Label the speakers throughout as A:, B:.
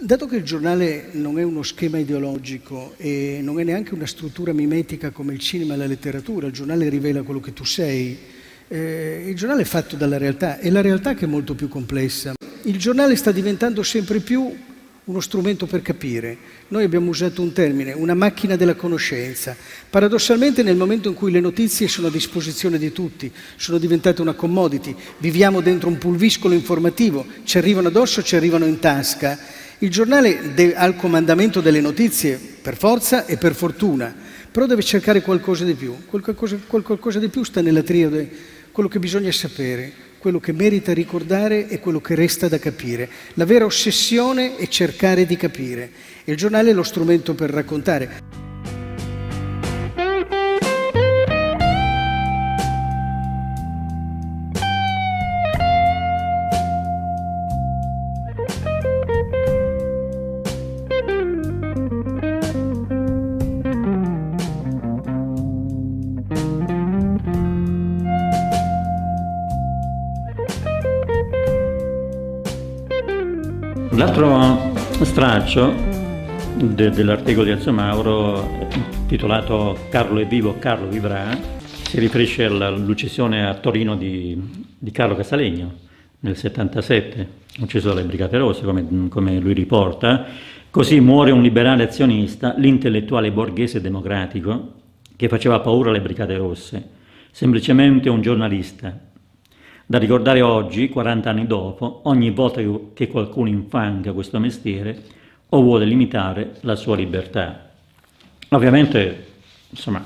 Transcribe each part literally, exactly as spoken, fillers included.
A: Dato che il giornale non è uno schema ideologico e non è neanche una struttura mimetica come il cinema e la letteratura, il giornale rivela quello che tu sei, eh, il giornale è fatto dalla realtà, è la realtà che è molto più complessa. Il giornale sta diventando sempre più uno strumento per capire. Noi abbiamo usato un termine, una macchina della conoscenza. Paradossalmente, nel momento in cui le notizie sono a disposizione di tutti, sono diventate una commodity, viviamo dentro un pulviscolo informativo, ci arrivano addosso, ci arrivano in tasca. Il giornale ha il comandamento delle notizie per forza e per fortuna, però deve cercare qualcosa di più. Quel qualcosa, quel qualcosa di più sta nella triade, quello che bisogna sapere, quello che merita ricordare e quello che resta da capire. La vera ossessione è cercare di capire e il giornale è lo strumento per raccontare.
B: L'altro straccio de, dell'articolo di Ezio Mauro, titolato Carlo è vivo, Carlo vivrà, si riferisce all'uccisione a Torino di, di Carlo Casalegno nel settantasette, ucciso dalle Brigate Rosse, come, come lui riporta. Così muore un liberale azionista, l'intellettuale borghese democratico, che faceva paura alle Brigate Rosse, semplicemente un giornalista. Da ricordare oggi, quaranta anni dopo, ogni volta che qualcuno infanga questo mestiere o vuole limitare la sua libertà. Ovviamente, insomma,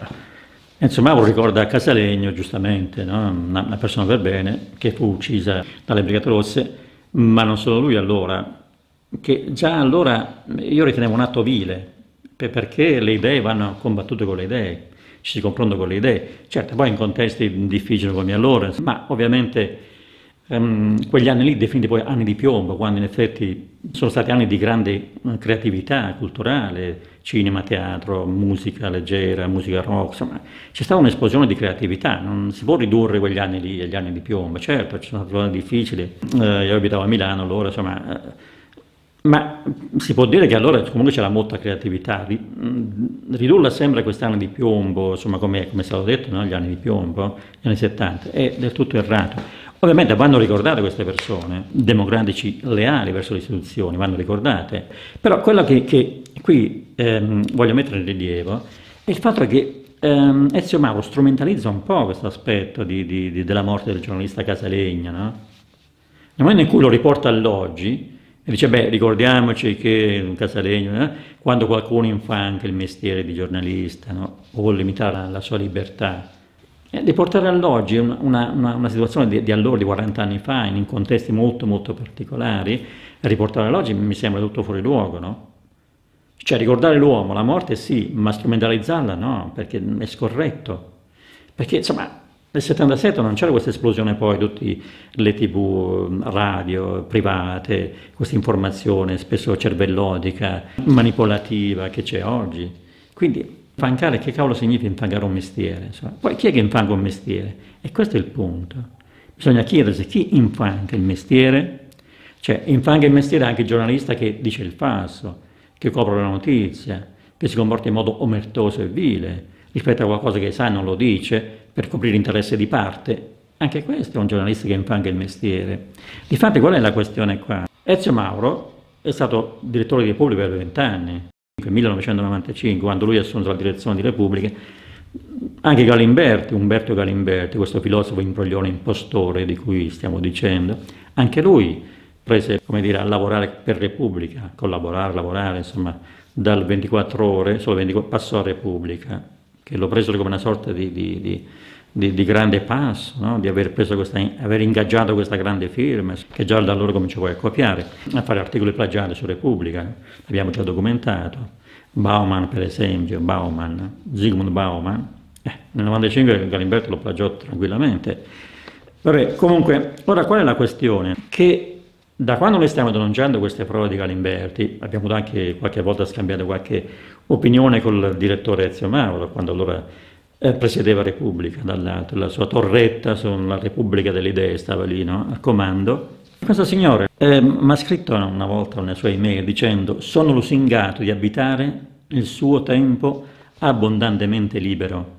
B: Ezio Mauro ricorda Casalegno, giustamente, no? una, una persona per bene, che fu uccisa dalle Brigate Rosse, ma non solo lui allora, che già allora io ritenevo un atto vile, perché le idee vanno combattute con le idee. Ci si confronta con le idee, certo, poi in contesti difficili come allora, ma ovviamente um, quegli anni lì definiti poi anni di piombo, quando in effetti sono stati anni di grande creatività culturale, cinema, teatro, musica leggera, musica rock, insomma, c'è stata un'esplosione di creatività, non si può ridurre quegli anni lì agli anni di piombo, certo, ci sono stati anni difficili, eh, io abitavo a Milano allora, insomma, eh, ma si può dire che allora comunque c'era molta creatività, ridurla sempre a quest'anno di piombo, insomma come, come è stato detto, no? Gli anni di piombo, gli anni settanta, è del tutto errato. Ovviamente vanno ricordate queste persone, democratici leali verso le istituzioni, vanno ricordate, però quello che, che qui ehm, voglio mettere in rilievo è il fatto che ehm, Ezio Mauro strumentalizza un po' questo aspetto di, di, di, della morte del giornalista Casalegno, no? Nel momento in cui lo riporta all'oggi, e dice, beh, ricordiamoci che Casalegno, eh, quando qualcuno infanga il mestiere di giornalista, no, o vuole limitare la, la sua libertà, e di portare all'oggi una, una, una situazione di, di allora, di quaranta anni fa, in contesti molto molto particolari, riportare all'oggi mi sembra tutto fuori luogo, no? Cioè ricordare l'uomo, la morte sì, ma strumentalizzarla no, perché è scorretto. Perché insomma, nel settantasette non c'era questa esplosione poi, tutte le tv radio private, questa informazione spesso cervellotica, manipolativa che c'è oggi. Quindi infangare, che cavolo significa infangare un mestiere? Insomma, poi chi è che infanga un mestiere? E questo è il punto. Bisogna chiedersi chi infanga il mestiere, cioè infanga il mestiere anche il giornalista che dice il falso, che copre la notizia, che si comporta in modo omertoso e vile, rispetto a qualcosa che sa e non lo dice, per coprire l'interesse di parte. Anche questo è un giornalista che infanga il mestiere. Difatti qual è la questione qua? Ezio Mauro è stato direttore di Repubblica per vent'anni, nel millenovecentonovantacinque, quando lui ha assunto la direzione di Repubblica. Anche Galimberti, Umberto Galimberti, questo filosofo imbroglione impostore di cui stiamo dicendo, anche lui prese, come dire, a lavorare per Repubblica, collaborare, lavorare, insomma, dal ventiquattro ore, solo ventiquattro, passò a Repubblica, che lo presero come una sorta di, di, di, di, di grande passo, no? Di aver, preso questa, aver ingaggiato questa grande firma, che già da allora cominciò poi a copiare, a fare articoli plagiati su Repubblica, l'abbiamo già documentato. Bauman, per esempio, Bauman, Zygmunt Bauman, eh, nel novantacinque Galimberti lo plagiò tranquillamente. Vabbè, comunque, ora qual è la questione? Che da quando noi stiamo denunciando queste prove di Galimberti, abbiamo anche qualche volta scambiato qualche opinione col direttore Ezio Mauro, quando allora eh, presiedeva Repubblica, dall'alto, la sua torretta sulla Repubblica delle Idee stava lì, no? Al comando, Questo signore eh, mi ha scritto una volta una sua email dicendo: sono lusingato di abitare il suo tempo abbondantemente libero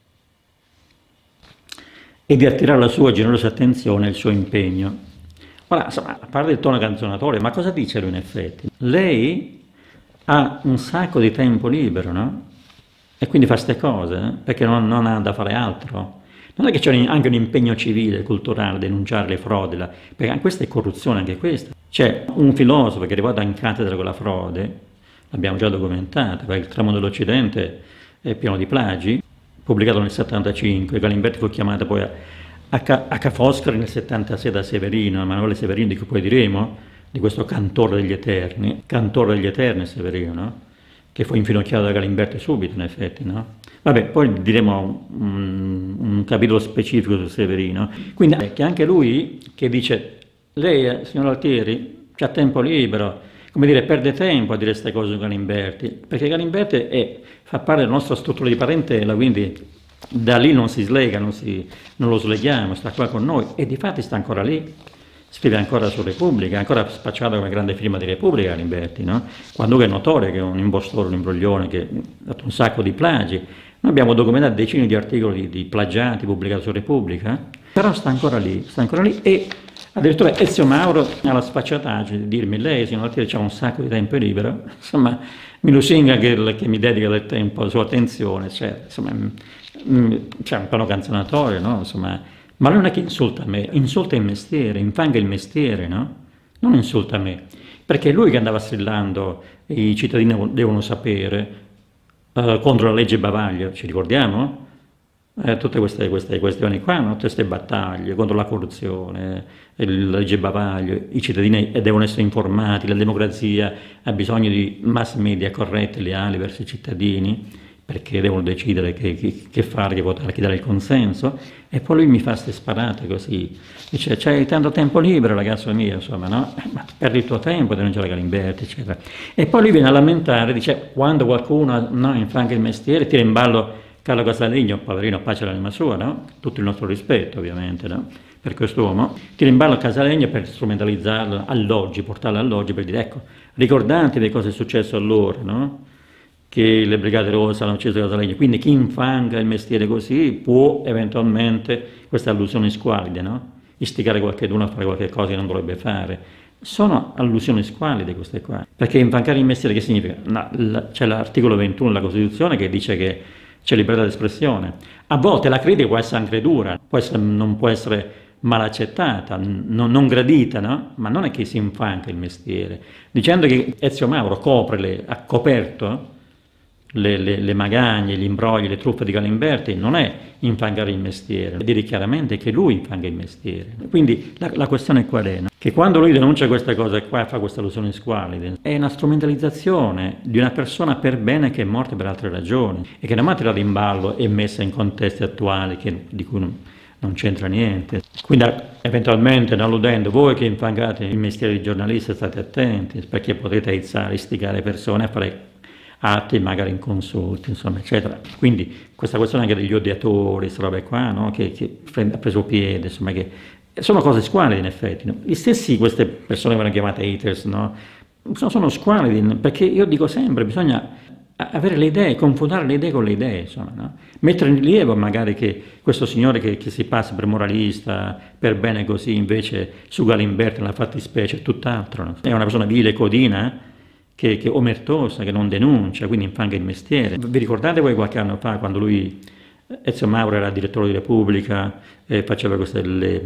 B: e di attirare la sua generosa attenzione e il suo impegno. Ora, insomma, a parte il tono canzonatorio, ma cosa dice lui in effetti? Lei ha un sacco di tempo libero, no? E quindi fa queste cose, eh? Perché non, non ha da fare altro. Non è che c'è anche un impegno civile, culturale, denunciare le frodi, la, perché questa è corruzione, anche questa. C'è un filosofo che è arrivato in cattedra con la frode, l'abbiamo già documentato, perché il tramo dell'Occidente è pieno di plagi, pubblicato nel settantacinque, Galimberti fu chiamato poi a, a, a Ca' Foscari nel settantasei da Severino, Emanuele Severino, di cui poi diremo, di questo cantore degli Eterni, cantore degli Eterni Severino, no? Che fu infinocchiato da Galimberti subito, in effetti, no? Vabbè, poi diremo un, un capitolo specifico su Severino. Quindi che anche lui che dice: lei, signor Altieri, c'ha tempo libero, come dire, perde tempo a dire queste cose su Galimberti, perché Galimberti è, fa parte della nostra struttura di parentela, quindi da lì non si slega, non, si, non lo sleghiamo, sta qua con noi, e di fatti sta ancora lì. Scrive ancora su Repubblica, ancora spacciato come grande firma di Repubblica Galimberti, no? Quando lui è notorio che è un impostore, un imbroglione, che ha fatto un sacco di plagi. Noi abbiamo documentato decine di articoli di, di plagiati pubblicati su Repubblica, eh? Però sta ancora lì, sta ancora lì, e addirittura Ezio Mauro ha la sfacciataggine di dirmi: lei, signor Altieri, c'ha un sacco di tempo libero, insomma, mi lusinga che, che mi dedica del tempo, la sua attenzione, cioè, insomma, c'è un tono canzonatorio, no? Insomma, ma non è che insulta me, insulta il mestiere, infanga il mestiere, no? Non insulta me, perché è lui che andava strillando i cittadini devono sapere uh, contro la legge bavaglio, ci ricordiamo? Eh, tutte queste, queste questioni qua, no? Tutte queste battaglie contro la corruzione, la legge bavaglio, i cittadini devono essere informati, la democrazia ha bisogno di mass media corretti, leali verso i cittadini, perché devono decidere che, che, che fare, che votare, che dare il consenso, e poi lui mi fa queste sparate così, dice: c'hai tanto tempo libero, ragazzo mio, insomma, no? Ma perdi il tuo tempo, denunciare Galimberti, eccetera. E poi lui viene a lamentare, dice: quando qualcuno no, infranca il mestiere, tira in ballo Carlo Casalegno, poverino, pace all'anima sua, no? Tutto il nostro rispetto, ovviamente, no? Per quest'uomo, tira in ballo Casalegno per strumentalizzarlo all'oggi, portarlo all'oggi, per dire: ecco, ricordatevi cosa è successo allora, no? Che le Brigate Rosse hanno ucciso Casalegno, quindi chi infanga il mestiere così può eventualmente, queste allusioni squallide, no? Istigare qualcuno a fare qualche cosa che non dovrebbe fare. Sono allusioni squallide queste qua, perché infangare il mestiere che significa? No, la, c'è l'articolo ventuno della Costituzione che dice che c'è libertà di espressione. A volte la critica può essere anche dura, può essere, non può essere mal accettata, non, non gradita, no? Ma non è che si infanga il mestiere. Dicendo che Ezio Mauro copre le, ha coperto Le, le, le magagne, gli imbrogli, le truffe di Galimberti, non è infangare il mestiere, è dire chiaramente che lui infanga il mestiere. Quindi la, la questione qual è? No? Che quando lui denuncia queste cose qua, fa queste allusioni squallide, è una strumentalizzazione di una persona per bene che è morta per altre ragioni e che non va tirata in ballo e messa in contesti attuali che, di cui non, non c'entra niente. Quindi eventualmente, non alludendo, voi che infangate il mestiere di giornalista state attenti, perché potete aizzare, istigare persone a fare atti magari inconsulti, insomma, eccetera. Quindi questa questione anche degli odiatori, queste robe qua, no? che, che ha preso piede, insomma, che sono cose squallide in effetti. No? Gli stessi, queste persone che vengono chiamate haters, no? sono, sono squallidi, perché io dico sempre, bisogna avere le idee, confutare le idee con le idee, insomma, no? Mettere in rilievo magari che questo signore che, che si passa per moralista, per bene così, invece su Galimberti nella fattispecie è tutt'altro, no? È una persona vile, codina, Che, che omertosa, che non denuncia, quindi infanga il mestiere. Vi ricordate voi qualche anno fa, quando lui, Ezio Mauro, era direttore di Repubblica, e faceva queste, le,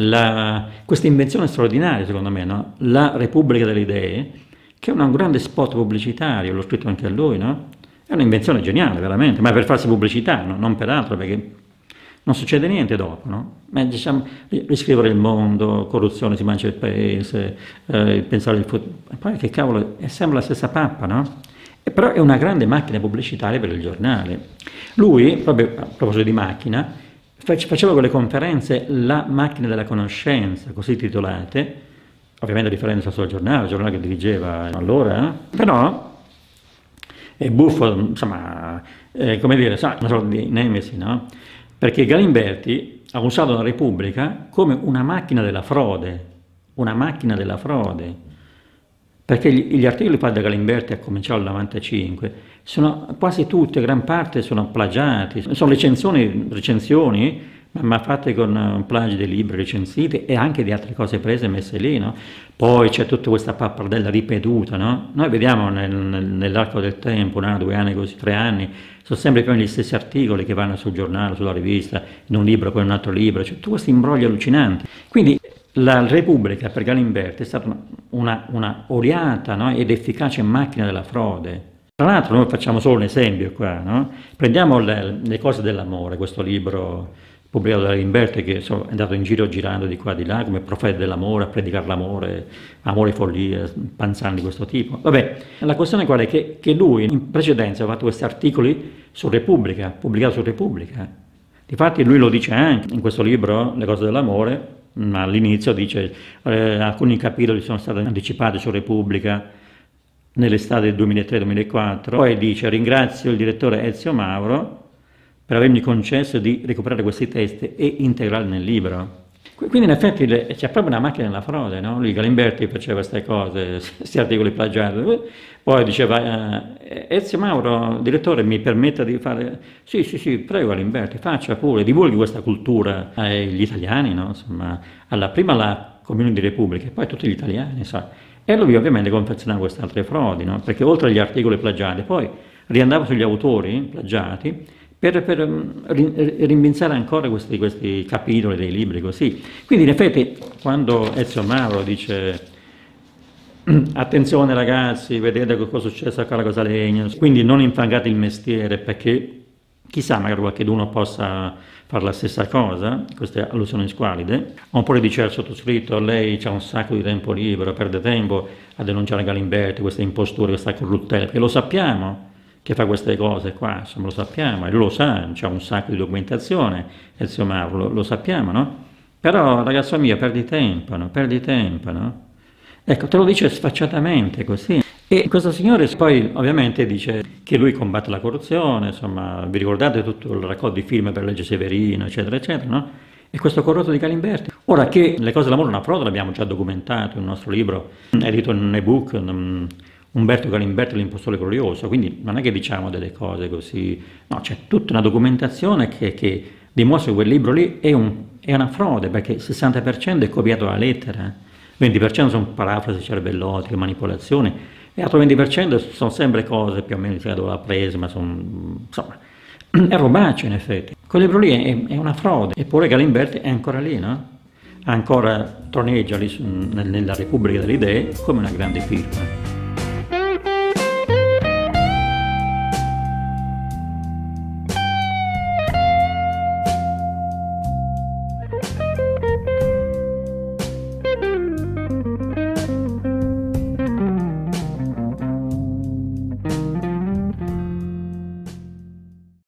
B: la, questa invenzione straordinaria, secondo me, no? La Repubblica delle Idee, che è un grande spot pubblicitario, l'ho scritto anche a lui, no? È un'invenzione geniale, veramente, ma per farsi pubblicità, no? Non per altro, perché non succede niente dopo, no? Ma diciamo, riscrivere il mondo, corruzione, si mangia il paese, eh, pensare al futuro, poi che cavolo, è sempre la stessa pappa, no? E però è una grande macchina pubblicitaria per il giornale. Lui, proprio a proposito di macchina, faceva con le conferenze la macchina della conoscenza, così titolate, ovviamente a differenza del suo giornale, il giornale che dirigeva allora, eh? Però è buffo, insomma, eh, come dire, sa, una sorta di nemesi, no? Perché Galimberti ha usato la Repubblica come una macchina della frode, una macchina della frode, perché gli, gli articoli di Padre Galimberti, a cominciare dal novantacinque, sono quasi tutte, gran parte sono plagiati, sono recensioni, recensioni ma fatte con plagi dei libri recensiti e anche di altre cose prese e messe lì, no? Poi c'è tutta questa pappardella ripetuta, no? Noi vediamo nel, nel, nell'arco del tempo, un anno, due anni, così, tre anni, sono sempre più gli stessi articoli che vanno sul giornale, sulla rivista, in un libro, poi in un altro libro, cioè tutti questi imbrogli allucinanti. Quindi la Repubblica per Galimberti è stata una, una, una oriata, no? Ed efficace macchina della frode. Tra l'altro noi facciamo solo un esempio qua, no? Prendiamo le, le cose dell'amore, questo libro pubblicato da Galimberti, che insomma, è andato in giro girando di qua e di là come profeta dell'amore, a predicare l'amore, amore e follia, panzani di questo tipo. Vabbè, la questione qual è? Che, che lui in precedenza aveva fatto questi articoli su Repubblica, pubblicato su Repubblica. Difatti lui lo dice anche in questo libro, Le cose dell'amore, all'inizio dice eh, alcuni capitoli sono stati anticipati su Repubblica nell'estate del duemilatré duemilaquattro, poi dice ringrazio il direttore Ezio Mauro per avermi concesso di recuperare questi testi e integrarli nel libro. Quindi in effetti c'è proprio una macchina della frode, no? Lui Galimberti faceva queste cose, questi articoli plagiati, poi diceva eh, Ezio Mauro, direttore, mi permetta di fare... Sì, sì, sì, prego Galimberti, faccia pure, divulghi questa cultura agli italiani, no? Insomma, alla, prima la Community Repubblica e poi tutti gli italiani, so. E lui ovviamente confezionava queste altre frodi, no? Perché oltre agli articoli plagiati, poi riandava sugli autori plagiati, per, per rinvincere ancora questi, questi capitoli dei libri così. Quindi in effetti quando Ezio Mauro dice attenzione ragazzi, vedete cosa è successo a Carlo Casalegno, quindi non infangate il mestiere perché chissà magari qualcuno possa fare la stessa cosa, queste allusioni squalide, oppure dice al sottoscritto lei c'ha un sacco di tempo libero, perde tempo a denunciare Galimberti, queste imposture, questa corruttela, perché lo sappiamo che fa queste cose qua, insomma lo sappiamo, e lui lo sa, c'è un sacco di documentazione, Ezio Mauro, lo, lo sappiamo, no? Però ragazzo mio, perdi tempo, no? Perdi tempo, no? Ecco, te lo dice sfacciatamente così. E questo signore poi ovviamente dice che lui combatte la corruzione, insomma, vi ricordate tutto il raccolto di firme per legge Severino, eccetera, eccetera, no? E questo corrotto di Galimberti. Ora che le cose dell'amore è una frode, l'abbiamo già documentato in un nostro libro, edito in un ebook, um, Umberto Galimberti, l'impostore glorioso, quindi non è che diciamo delle cose così, no, c'è tutta una documentazione che, che dimostra che quel libro lì è, un, è una frode, perché il sessanta per cento è copiato alla lettera, venti per cento sono parafrasi cervellotiche, manipolazioni, e l'altro venti per cento sono sempre cose più o meno che dove l'ha presa, ma sono, insomma, è robaccio in effetti. Quel libro lì è, è una frode, eppure Galimberti è ancora lì, no? Ancora troneggia lì su, nella Repubblica delle Idee come una grande firma.